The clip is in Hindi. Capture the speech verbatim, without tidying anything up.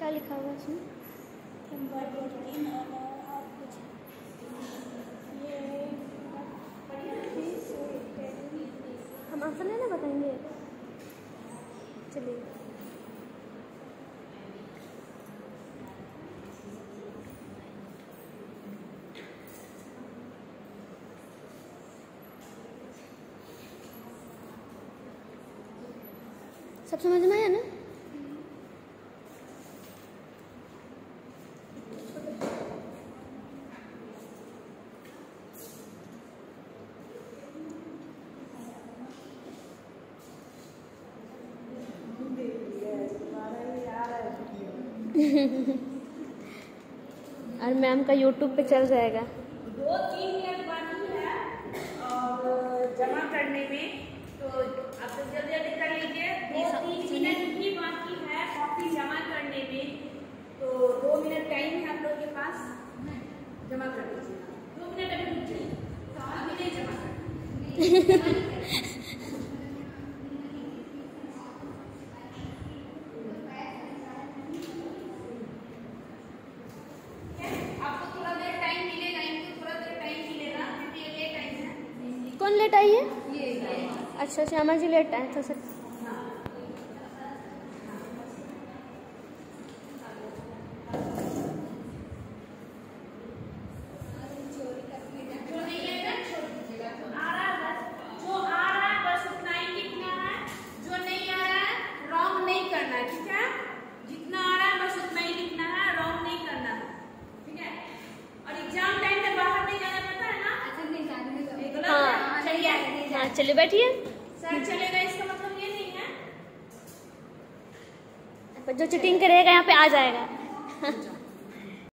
क्या लिखा हुआ इसमें? हम आंसर नहीं ना बताएंगे, चलिए। सब समझ में आया ना? और मैम का यूट्यूब पे चल जाएगा। दो तीन मिनट बाकी है और जमा करने में, तो आप तो जल्दी जल्दी कर लीजिए। दो तीन मिनट ही बाकी है कॉपी जमा करने में, तो दो मिनट टाइम है आप लोगों के पास, जमा कर लीजिए। दो मिनट अभी रुक जाइए, तो अभी नहीं जमा कर कौन लेट आई है? अच्छा श्यामा जी लेट आए तो सर। चलिए बैठिए। सर चलेगा इसका मतलब ये नहीं है, जो चीटिंग करेगा यहाँ पे आ जाएगा।